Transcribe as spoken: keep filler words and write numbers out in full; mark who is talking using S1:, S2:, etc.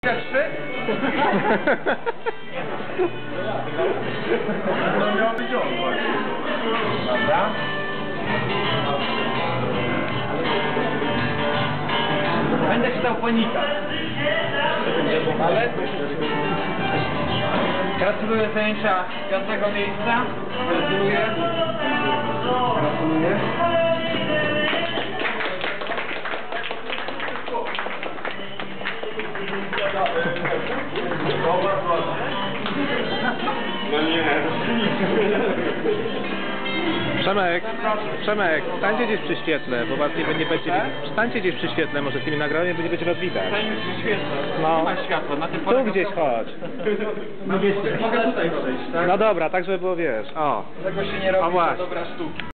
S1: Pierwszy? Dobra. Będę czytał panika. Ale gratuluję zajęcia piątego miejsca. Gratuluję. Gratuluję.
S2: No nie.
S3: Przemek, Przemek, stańcie gdzieś przy świetle, bo was nie, nie będzie widać. Stańcie gdzieś przy świetle, może z tymi nagraniami nie będzie was widać.
S1: Stańmy przy świetle.
S3: No.
S1: Nie ma światła, na tym
S3: Tu
S1: polega
S3: gdzieś
S1: problem.
S3: chodź.
S1: No wiecie, mogę tutaj podejść, tak?
S3: No dobra, tak żeby było, wiesz, o.
S1: Tego się nie
S3: A
S1: robi,
S3: właśnie.
S1: to dobra sztuka.